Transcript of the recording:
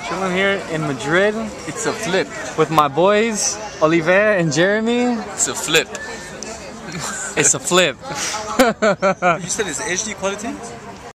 Chilling here in Madrid It's a flip. with my boys, Oliver and Jeremy. It's a flip. It's a flip. You said it's HD quality?